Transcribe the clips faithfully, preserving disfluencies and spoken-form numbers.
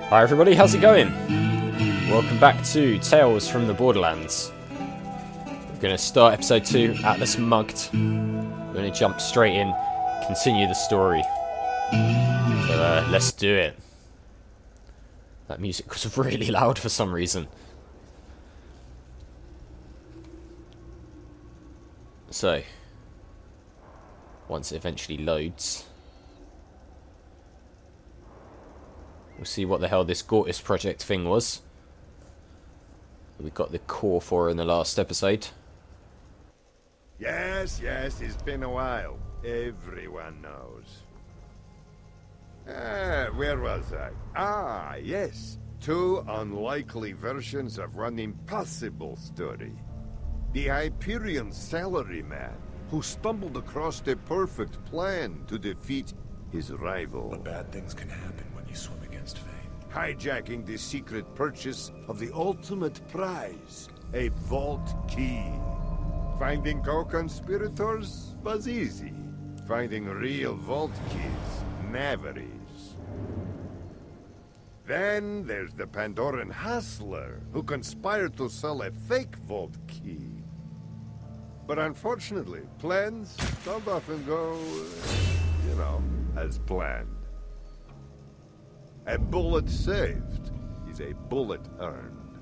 Hi everybody, how's it going? Welcome back to Tales from the Borderlands. We're going to start episode two, Atlas Mugged. We're going to jump straight in, continue the story. So uh, let's do it. That music was really loud for some reason. So, once it eventually loads, we'll see what the hell this Gortys project thing was. We got the core for in the last episode. Yes, yes, it's been a while. Everyone knows. Ah, where was I? Ah, yes. Two unlikely versions of one impossible story. The Hyperion salaryman who stumbled across the perfect plan to defeat his rival. But bad things can happen when you swim against fate. Hijacking the secret purchase of the ultimate prize, a vault key. Finding co-conspirators was easy. Finding real vault keys never is. Then there's the Pandoran hustler who conspired to sell a fake vault key. But unfortunately, plans don't often go, you know, as planned. A bullet saved is a bullet earned.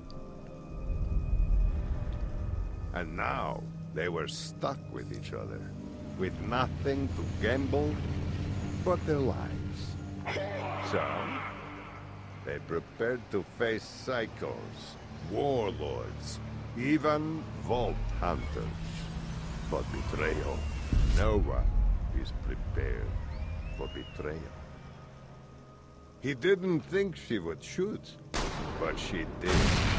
And now they were stuck with each other, with nothing to gamble but their lives. So, they prepared to face psychos, warlords, even vault hunters. But betrayal, no one is prepared for betrayal. He didn't think she would shoot, but she did.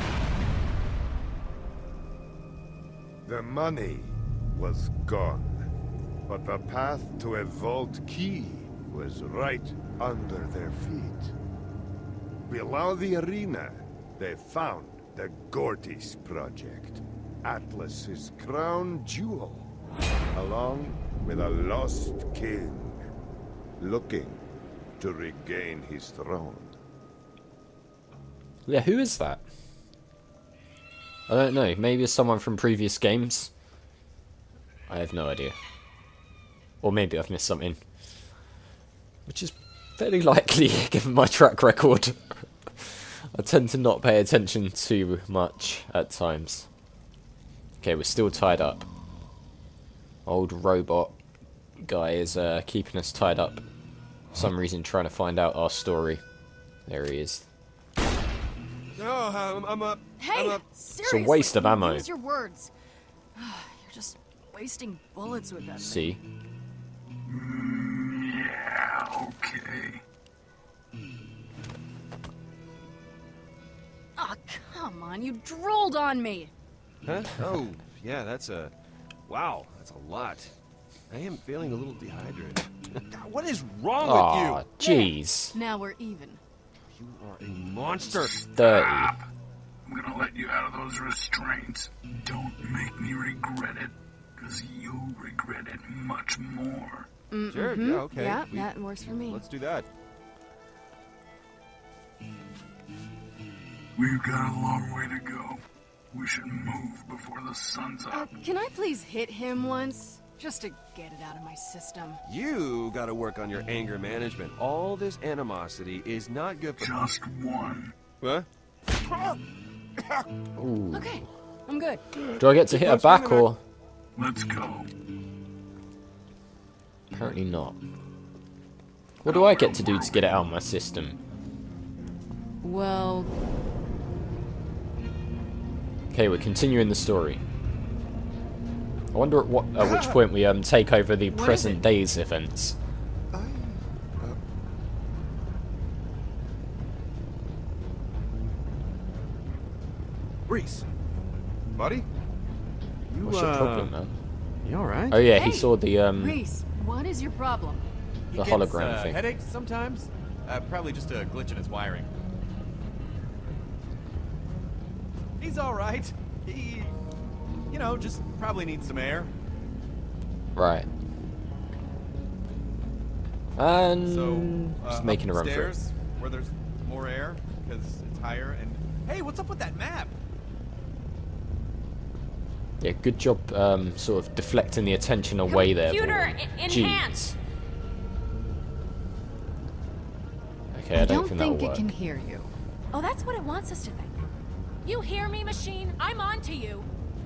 The money was gone, but the path to a vault key was right under their feet. Below the arena, they found the Gortys project, Atlas's crown jewel, along with a lost king, looking to regain his throne. Yeah, who is that? I don't know. Maybe it's someone from previous games. I have no idea. Or maybe I've missed something. Which is fairly likely, given my track record. I tend to not pay attention too much at times. Okay, we're still tied up. Old robot guy is uh, keeping us tied up. For some reason trying to find out our story. There he is. No, I'm, I'm up. Hey, I'm up. seriously, It's a waste of ammo. Use your words. You're just wasting bullets with that. See? Mm, yeah, okay. Oh, come on, you drooled on me. Huh? Oh, yeah, that's a... Wow, that's a lot. I am feeling a little dehydrated. God, what is wrong Aw, with jeez. Now we're even. you? You are a monster. Dirty. I'm gonna let you out of those restraints. Don't make me regret it, because you'll regret it much more. Mm-hmm. Sure, yeah, okay. Yeah, We- that works for me. Let's do that. We've got a long way to go. We should move before the sun's Uh, up. can I please hit him once? Just to get it out of my system. You gotta work on your anger management. All this animosity is not good for... Just one. What? Ooh. Okay, I'm good. Do I get to hit her back or? Let's go. Apparently not. What do I get to do to get it out of my system? Well, Okay, we're continuing the story. I wonder at what at which point we um take over the What is present it? day's events. I, uh, Rhys. Buddy? You, What's your uh, problem, man? You alright? Oh yeah, he Hey, saw the um Rhys, what is your problem? the He gets, hologram uh, thing. Headaches sometimes. Uh, probably just a glitch in his wiring. He's all right. He, you know, just probably needs some air. Right. And So, uh, just making a run for it. upstairs, where there's more air. because it's higher. And hey, what's up with that map? Yeah, good job um, sort of deflecting the attention away there. Computer Jeez. enhance. Okay, I, I don't, don't think, think that'll it work. can hear you. Oh, that's what it wants us to think. You hear me, machine? I'm on to you.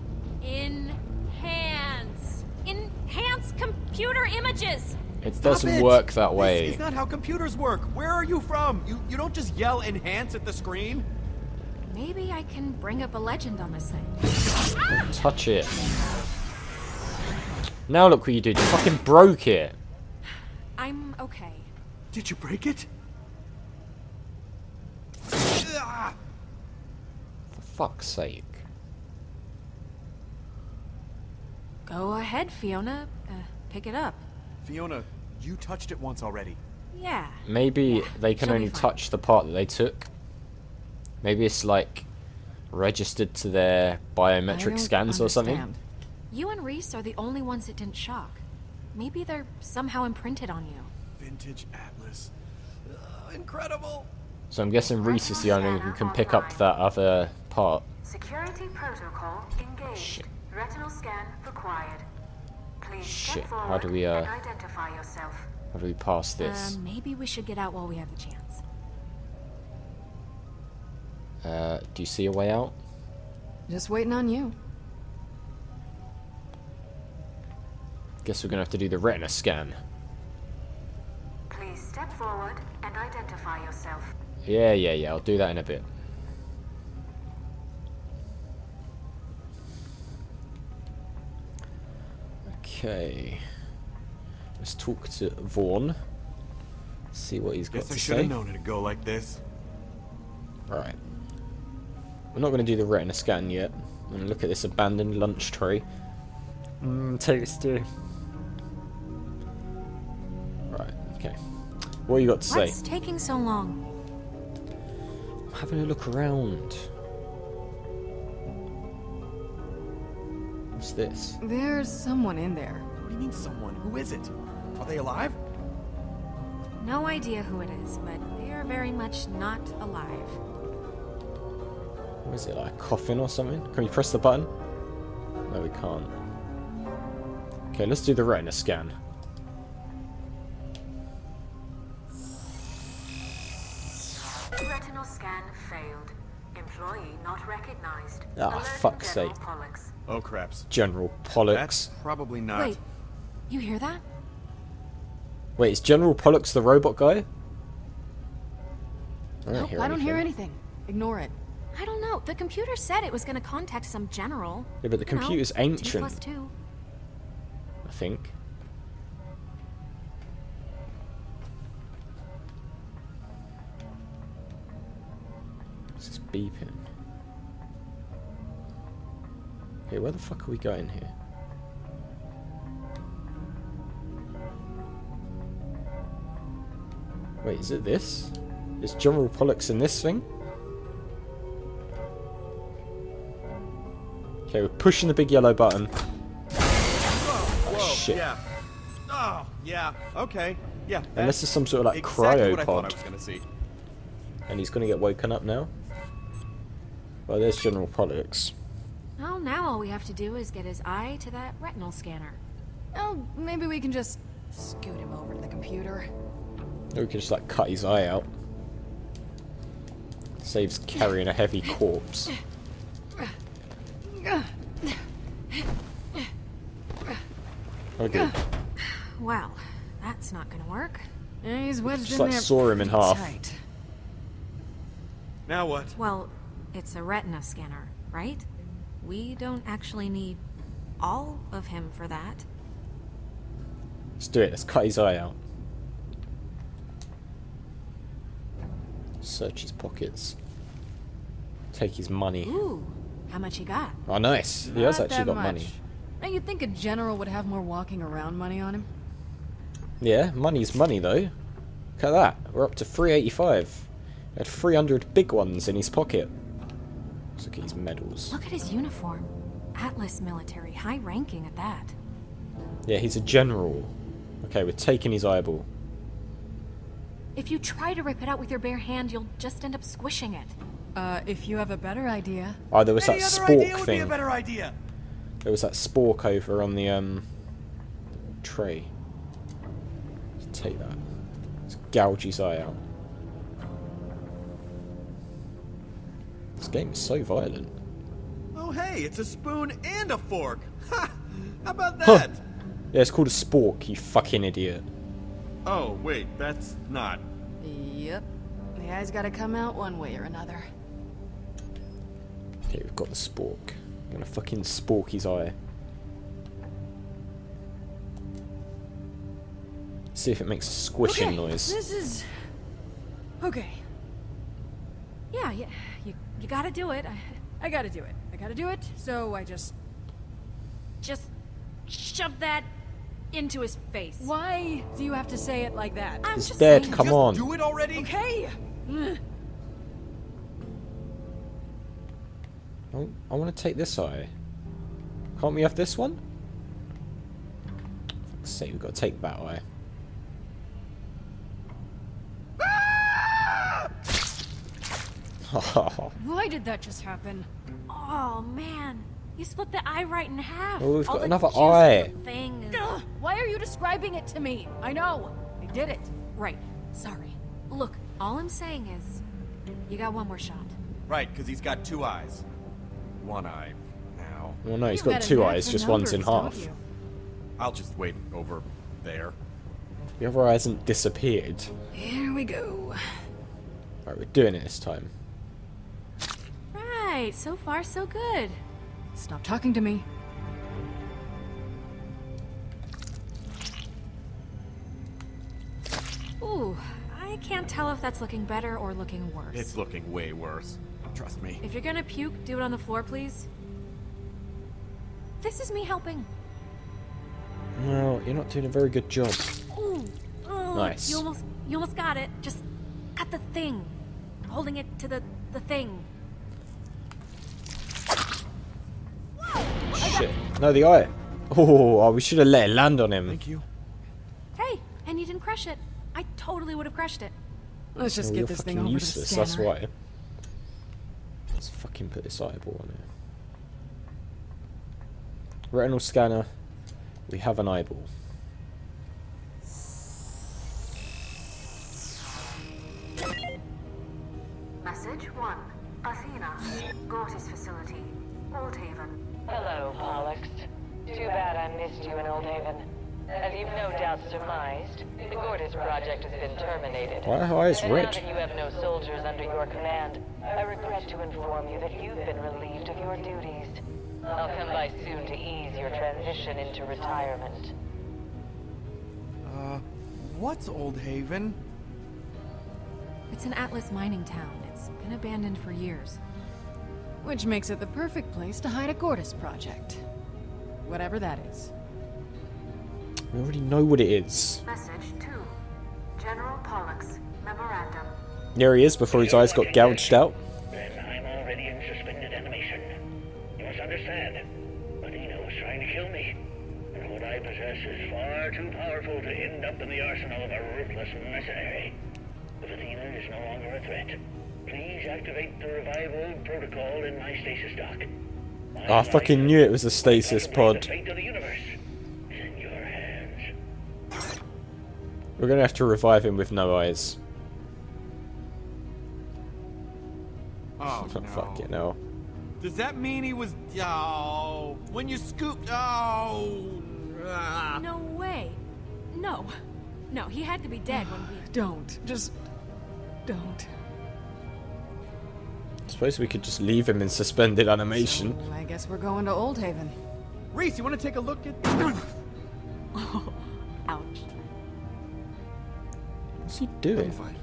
Enhance. Enhance computer images. It Stop doesn't it. work that way. This is not how computers work. Where are you from? You you don't just yell enhance at the screen. Maybe I can bring up a legend on this thing. Don't touch it. Now look what you did. You fucking broke it. I'm okay. Did you break it? Ah! For fuck's sake. Go ahead, Fiona. Uh, pick it up. Fiona, you touched it once already. Yeah. Maybe Yeah, they can she'll be only fine. touch the part that they took. Maybe it's like registered to their I biometric don't scans or something. understand. You and Rhys are the only ones it didn't shock. Maybe they're somehow imprinted on you. Vintage Atlas. Ugh, incredible. So I'm guessing Rhys is the only one who can pick up that other part. Security protocol engaged. Shit. Retinal scan required. Please Shit, step forward how do we, uh, and identify yourself. How do we pass this? Uh, maybe we should get out while we have the chance. Uh, do you see a way out? Just waiting on you. Guess we're gonna have to do the retina scan. Please step forward and identify yourself. Yeah, yeah, yeah, I'll do that in a bit. Okay. Let's talk to Vaughn. See what he's got Guess I to should say. have known it'd go like this. Right. We're not going to do the retina scan yet. I'm going to look at this abandoned lunch tray. Mmm, tasty. Right, okay. What you got to What's say? taking so long? I'm having a look around. What's this? There's someone in there. What do you mean someone? Who is it? Are they alive? No idea who it is, but they are very much not alive. What is it, like a coffin or something? Can we press the button? No, we can't. Okay, let's do the retina scan. Retinal scan failed. Employee not recognized. Ah, Alert fuck's General sake. Pollux. Oh, craps. General Pollux. That's probably not. Wait, you hear that? Wait, is General Pollux the robot guy? I don't Nope, hear I don't hear anything. anything. Ignore it. I don't know. The computer said it was going to contact some general. Yeah, but the You know, computer's Two ancient, plus two. I think. This is beeping. Okay, where the fuck are we going here? Wait, is it this? Is General Pollux in this thing? Okay, we're pushing the big yellow button. Whoa, shit. yeah. Oh, yeah. Okay. Yeah. And that's this is some sort of like exactly what I thought I cryopod. was gonna see. And he's gonna get woken up now. Well, there's General Pollux. Well, now all we have to do is get his eye to that retinal scanner. Oh, maybe we can just scoot him over to the computer. Or we could just like cut his eye out. Saves carrying a heavy corpse. Okay. Well, that's not gonna work. Yeah, he's wedged Just in like there saw him in pretty half. tight. Now what? Well, it's a retina scanner, right? We don't actually need all of him for that. Let's do it. Let's cut his eye out. Search his pockets. Take his money. Ooh, how much you got? Oh, nice. He has Not actually that got much. money. Now you'd think a general would have more walking around money on him. Yeah, money's money though. Look at that. We're up to three eighty-five. He had three hundred big ones in his pocket. Let's look at his medals. Look at his uniform. Atlas military, high ranking at that. Yeah, he's a general. Okay, we're taking his eyeball. If you try to rip it out with your bare hand, you'll just end up squishing it. Uh, if you have a better idea. Oh, there was Any that other idea spork would be a thing. better idea. There was that spork over on the um tray. Let's take that. Let's gouge his eye out. This game is so violent. Oh, hey, it's a spoon and a fork. Ha! How about Huh. that? Yeah, it's called a spork, you fucking idiot. Oh, wait, that's not. Yep. The eye's gotta come out one way or another. Okay, we've got the spork. I'm gonna fucking spork his eye. See if it makes a squishing Okay, noise. This is... Okay. Yeah, yeah, you, you gotta do it. I, I gotta do it. I gotta do it, so I just... just shove that into his face. Why do you have to say it like that? I'm He's just dead, saying. come Just on. do it already. Okay! Mm. I, I want to take this eye. Can't we have this one? For fuck's sake, we've got to take that eye. Why did that just happen? Oh man, you split the eye right in half. Oh, we've All got the another juice eye. of the Thing is... Ugh, why are you describing it to me? I know. I did it. Right. Sorry. Look, all I'm saying is, you got one more shot. Right, because he's got two eyes. One eye now. Well, no, he's You got got a two knack eyes, for just one's in numbers, half. don't you? I'll just wait over there. The other eye hasn't disappeared. Here we go. Right, we're doing it this time. Right. So far, so good. Stop talking to me. Ooh, I can't tell if that's looking better or looking worse. It's looking way worse. Trust me. If you're gonna puke, do it on the floor, please. This is me helping. No, you're not doing a very good job. Ooh. Oh, Nice. You almost, you almost got it. Just got the thing. Holding it to the, the thing. Shit. No, the eye. Oh, oh, we should have let it land on him. Thank you. Hey, and you didn't crush it. I totally would have crushed it. Let's just Oh, get you're this thing fucking over useless, to the that's scanner. why. Let's fucking put this eyeball on here. Retinal scanner. We have an eyeball. Message one. Athena. Gortys facility. Oldhaven. Hello, Pollux. Too bad I missed you in Oldhaven. As you've no doubt surmised, the Gortys project has been terminated. Why are her eyes And now red? that you have no soldiers under your command, I regret to inform you that you've been relieved of your duties. I'll come by soon to ease your transition into retirement. Uh, what's Oldhaven? It's an Atlas mining town. It's been abandoned for years. Which makes it the perfect place to hide a Gortys project. Whatever that is. We already know what it is. Message two. General Pollux. Memorandum. There he is before his eyes got gouged out. Then I'm already in suspended animation. You must understand, Athena was trying to kill me. And what I possess is far too powerful to end up in the arsenal of a ruthless mercenary. If Athena is no longer a threat, please activate the revive old protocol in my stasis dock. My Oh, I fucking life, knew it was a stasis possibly pod. The fate of the universe is in your hands. We're gonna have to revive him with no eyes. Oh, no. Fuck it, no. Does that mean he was... Oh, when you scooped... Oh... ah. No way. No. No, he had to be dead when we... Don't. Just... don't. I suppose we could just leave him in suspended animation. So I guess we're going to Oldhaven. Rhys, you want to take a look at... Oh, ouch. What's he doing? I'm fine.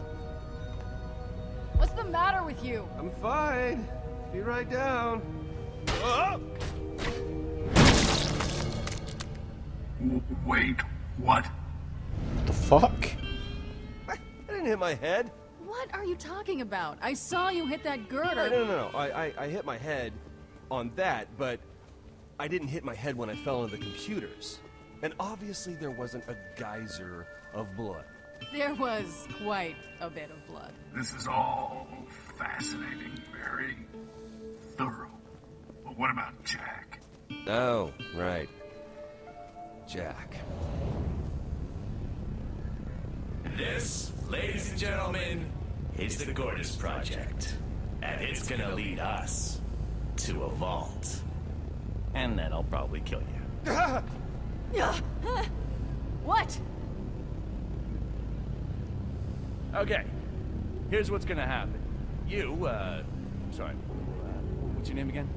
What's the matter with you? I'm fine. Be right down. Oh! W- Wait, what? What the fuck? I didn't hit my head. What are you talking about? I saw you hit that girder. No, no, no, no. I, I, I hit my head on that, but I didn't hit my head when I fell into the computers. And obviously there wasn't a geyser of blood. There was quite a bit of blood. This is all fascinating, very thorough. But what about Jack? Oh, right. Jack. This, ladies and gentlemen, is the Wildest Project. And it's gonna lead us to a vault. And then I'll probably kill you. What? Okay. Here's what's gonna happen. You, uh... Sorry. Uh, what's your name again?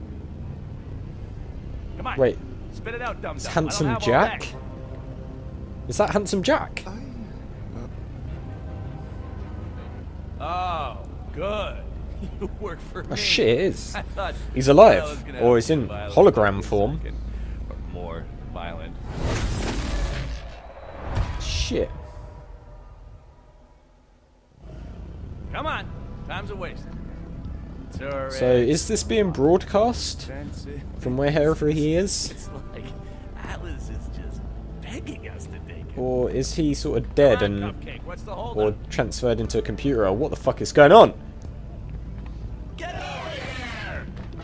Come on. Wait. Spit it out, dumb It's dumb. Handsome Jack? Is that Handsome Jack? Oh, good. You work for me. Oh shit, it is. I thought He's I was alive. gonna Or have he's in violent hologram for a form. second. Or more violent. Shit. Come on. Time's a waste. So, is this being broadcast from wherever he is? It's like Atlas is just begging us to take it. Or is he sort of dead Come on, and Cupcake. What's the hold or up? transferred into a computer? Or what the fuck is going on? Get over here!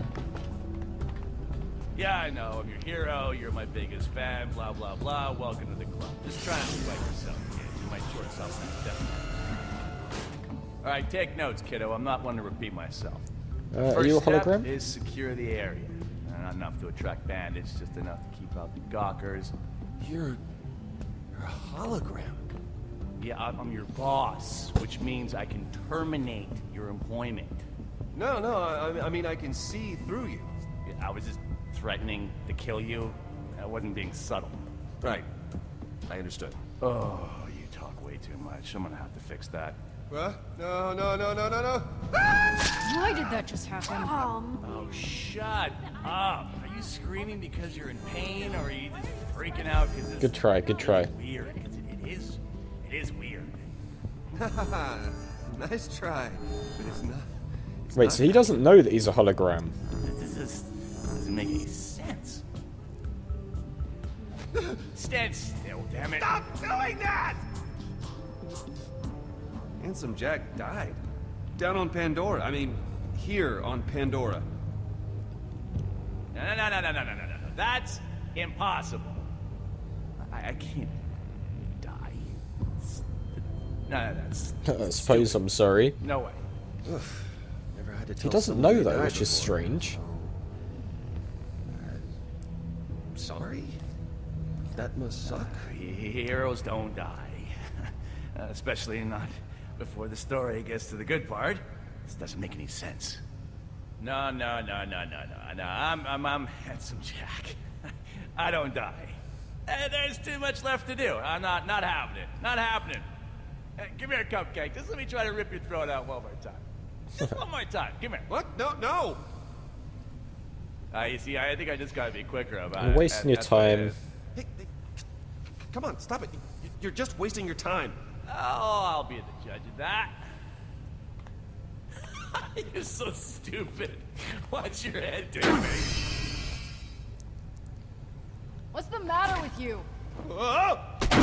Yeah, I know. I'm your hero. You're my biggest fan. Blah blah blah. Welcome to the club. Just try not to sweat yourself. Yeah, you might short yourself some. All right, take notes, kiddo. I'm not one to repeat myself. Uh, are First you a step hologram? is secure the area. Uh, Not enough to attract bandits, just enough to keep out the gawkers. You're... You're a hologram. Yeah, I'm I'm your boss, which means I can terminate your employment. No, no, I, I mean, I can see through you. I was just threatening to kill you. I wasn't being subtle. Right. I understood. Oh, you talk way too much. I'm gonna have to fix that. What? No, no, no, no, no, no. Why did that just happen? Um, Oh, shut up. Are you screaming because you're in pain, or are you just freaking out because this Good try, good try. is weird? 'Cause it, it is, it is weird. Nice try, but it's not. It's Wait, not so he doesn't know that he's a hologram. This is, doesn't make any sense. Stand still, damn it. Stop doing that! Handsome Jack died. Down on Pandora. I mean, here on Pandora. No, no, no, no, no, no, no, no, no. That's impossible. I, I can't die. It's, no, no, that's. I suppose I'm sorry. No way. Ugh. Never had to tell He doesn't someone know they though, died which is before. strange. Uh, sorry? That must suck. Heroes don't die. Uh, especially not before the story gets to the good part. This doesn't make any sense. No, no, no, no, no, no, no. I'm, I'm, I'm Handsome Jack. I don't die. Uh, there's too much left to do. I'm not, not happening. Not happening. Uh, give me a cupcake. Just let me try to rip your throat out one more time. Just one more time. Give me. What? No, no! Uh, you see, I think I just gotta be quicker about You're it. wasting That- your that's what it time. is. Hey, hey, come on, stop it. You- You're just wasting your time. Oh, I'll be the judge of that. You're so stupid. What's your head doing? What's the matter with you? Oh!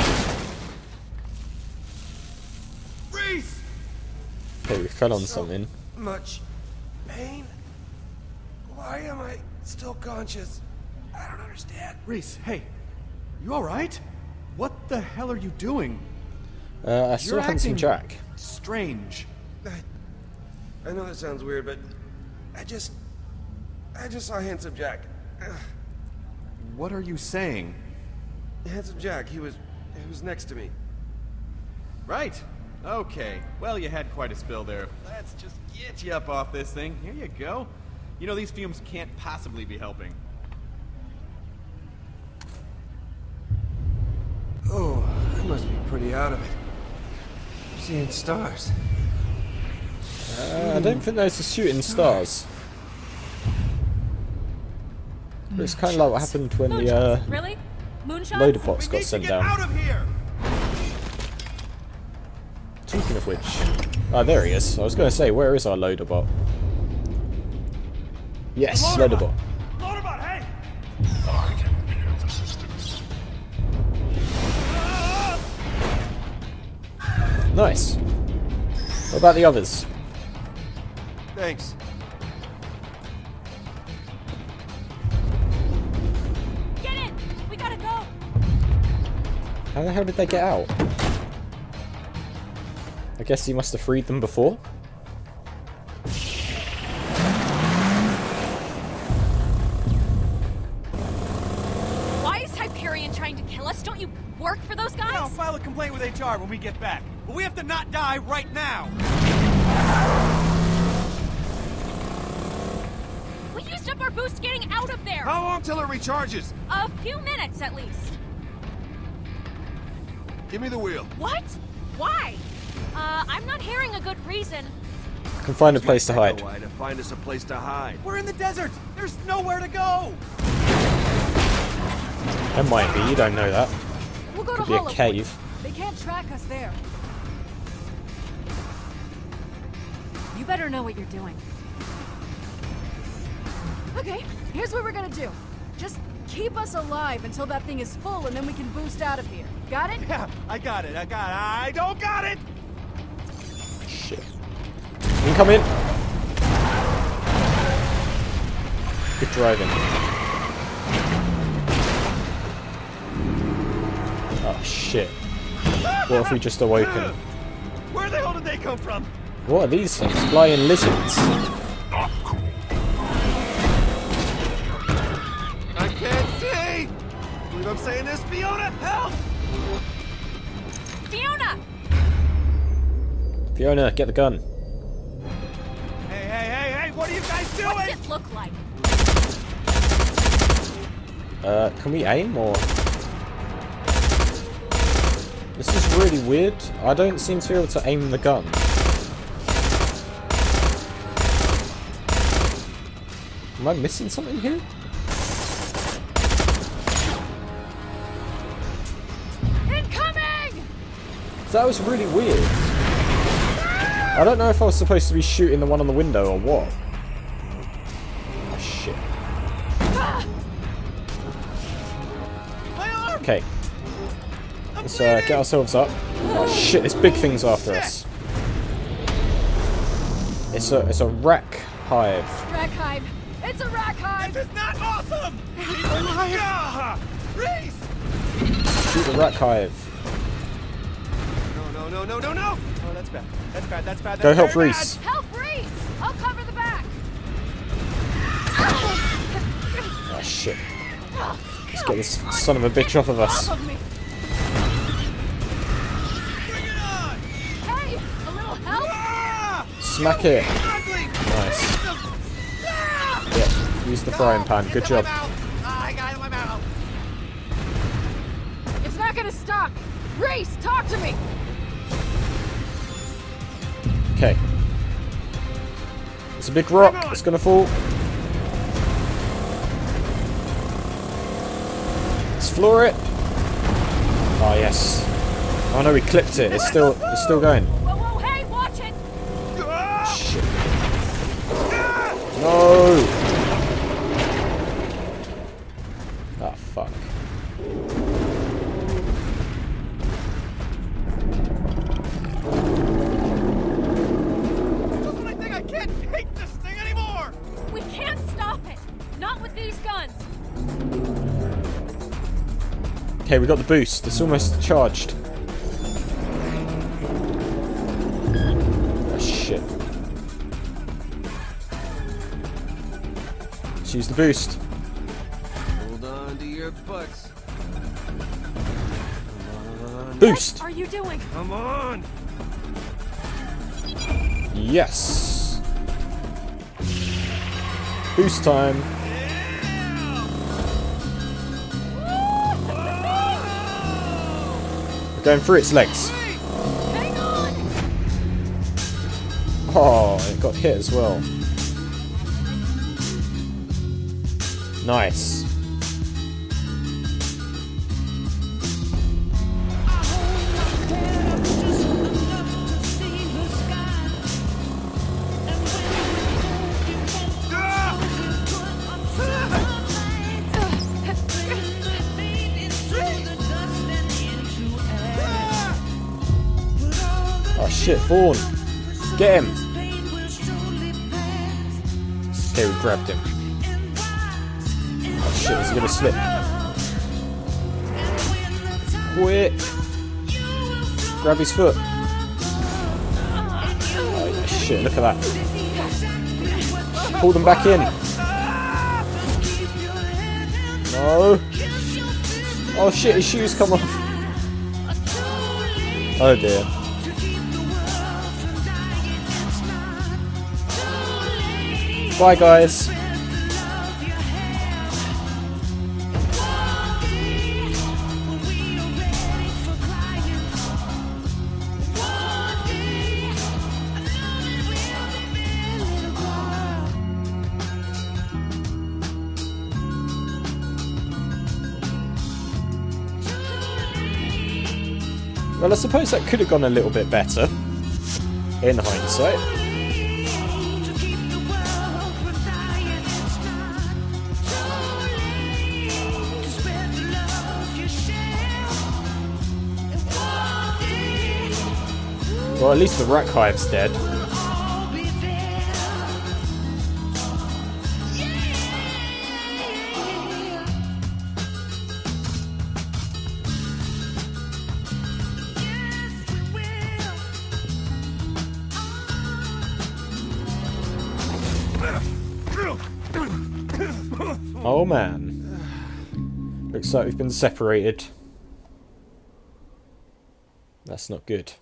Rhys! Okay, we fell on So something. much pain. Why am I still conscious? I don't understand. Rhys, hey. You alright? What the hell are you doing? Uh, I saw You're Handsome acting Jack. strange. I, I know that sounds weird, but I just... I just saw Handsome Jack. Ugh. What are you saying? Handsome Jack, he was... he was next to me. Right. Okay. Well, you had quite a spill there. Let's just get you up off this thing. Here you go. You know, these fumes can't possibly be helping. Oh, I must be pretty out of it. I'm seeing stars. Uh, I don't think those are shooting stars. It's kind of like what happened when the uh, really? Moonshots? loader bots got sent down. Out of here! Talking of which, ah, there he is. I was going to say, where is our loader bot? Yes, loader bot. Loaderbot, hey! I can hear the systems. Nice. What about the others? Thanks. Get in! We gotta go! How the hell did they get out? I guess he must have freed them before. Why is Hyperion trying to kill us? Don't you work for those guys? I'll file a complaint with H R when we get back. But we have to not die right now. We used up our boost getting out of there! How long till it recharges? A few minutes at least. Give me the wheel. What? Why? Uh, I'm not hearing a good reason. I can find a place to hide. Why to find us a place to hide? We're in the desert. There's nowhere to go. There might be, you don't know that. We'll go Could to be a Hologram. cave. They can't track us there. You better know what you're doing. Okay, here's what we're gonna do. Just keep us alive until that thing is full, and then we can boost out of here. Got it? Yeah, I got it. I got it. I don't got it. Shit. You can come in. Good driving. Oh shit. What if we just awoken? Where the hell did they come from? What are these things? Flying lizards. I can't see! Believe I'm saying this, Fiona? Help! Fiona! Fiona, get the gun. Hey, hey, hey, hey! What are you guys doing? What's it look like? Uh, can we aim or? This is really weird. I don't seem to be able to aim the gun. Am I missing something here? Incoming! That was really weird. I don't know if I was supposed to be shooting the one on the window or what. Oh shit. Okay. Let's uh, get ourselves up. Oh shit, this big thing's after us. It's a it's a rack hive. Rack hive. It's a rack hive. This is not awesome. Yeah. Rhys! Shoot the rack hive. No, no, no, no, no, no! Oh, that's bad. That's bad. That's bad. That's Go help very Rhys. bad. Help Rhys! I'll cover the back. Oh shit. Let's get this son of a bitch off of us. Off of me. Bring it on! Hey, a little help? Ah! Smack it. Ugly! Nice. Ah! Yep. Use the frying pan. Good job. Ah, I got it in my mouth. It's not gonna stop. Rhys, talk to me. Okay. It's a big rock. It's gonna fall. Let's floor it. Oh yes. Oh no, we clipped it. It's still it's still going. Whoa, whoa, hey, watch it! Shit. No. Ah fuck. Just when I think I can't take this thing anymore! We can't stop it! Not with these guns! Okay, we got the boost. It's almost charged. Oh shit. Let's use the boost. Hold on to your butts. Come on. Boost! What are you doing? Come on! Yes! Boost time. We're going through its legs. Hang on. Oh, it got hit as well. Nice. shit, Vaughn. Get him. Okay, we grabbed him. Oh shit, is he gonna slip? Quick! Grab his foot. Oh shit, look at that. Pull them back in. No. Oh shit, his shoes come off. Oh dear. Bye guys. Well, I suppose that could have gone a little bit better, in hindsight. Well, at least the rat hive's dead. Oh man. Looks like we've been separated. That's not good.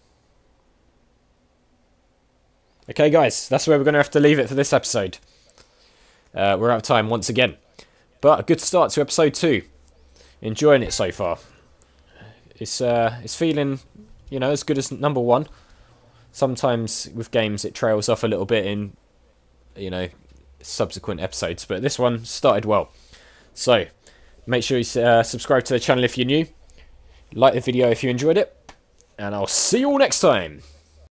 Okay guys, that's where we're going to have to leave it for this episode. Uh, we're out of time once again. But a good start to episode two. Enjoying it so far. It's, uh, it's feeling, you know, as good as number one. Sometimes with games it trails off a little bit in, you know, subsequent episodes, but this one started well. So make sure you uh, subscribe to the channel if you're new, like the video if you enjoyed it, and I'll see you all next time.